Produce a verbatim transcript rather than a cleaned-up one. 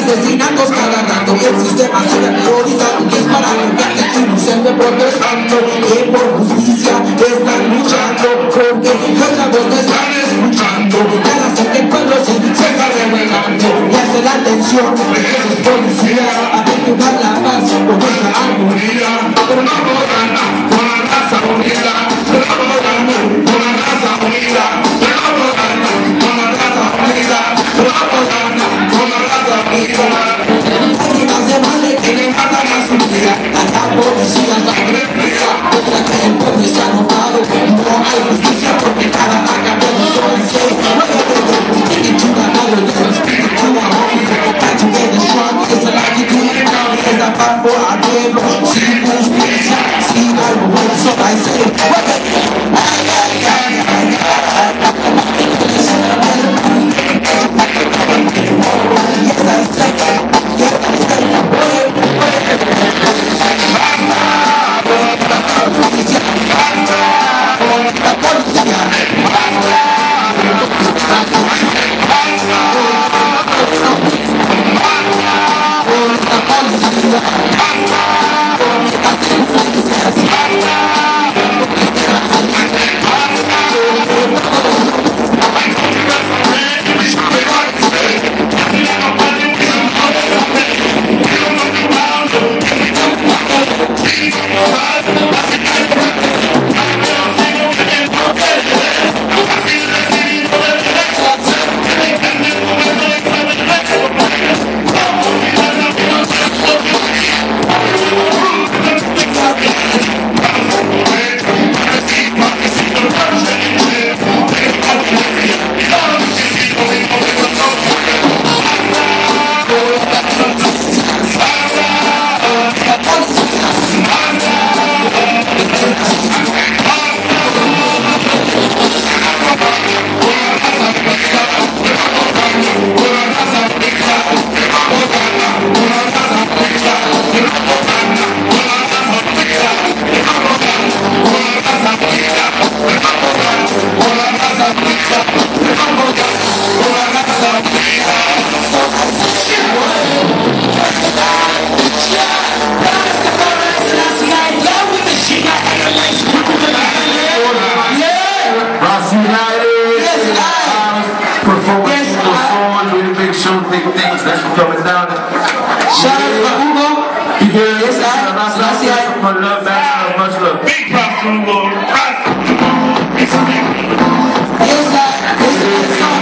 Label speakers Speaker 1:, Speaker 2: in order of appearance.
Speaker 1: asesinatos cada rato. El sistema sigue priorizando y es para cambiarte inocente protestando. Que por justicia están luchando, porque nuestra voz no están escuchando. Cada vez que el pueblo se, se está rebelando y hace la atención de esos policías a depurar la paz con nuestra armonía. Pero no podrán con la raza unida, pero no podrán con la raza unida, pero no podrán con la raza unida, pero no podrán con la raza unida. Aquí más de madre que le matan a su vida, a la policía está represa, contra que el pueblo está enojado. No hay justicia porque cada vaca puede solo ser. Sticking to the other, sticking to our home. Back together strong, it's a like you do it now. It's a fight for our pueblo. See who's pissed, see our way, so I say, ay, ay, ay, ay, ay. Yes, I say, yes, I
Speaker 2: Thanks for coming down.
Speaker 1: Shout out to Hugo.
Speaker 2: You hear
Speaker 1: Yes,
Speaker 2: this?
Speaker 1: I. Gracias.
Speaker 2: Much love, much love.
Speaker 3: Big props to Hugo.
Speaker 1: Yes, I. Yes, I.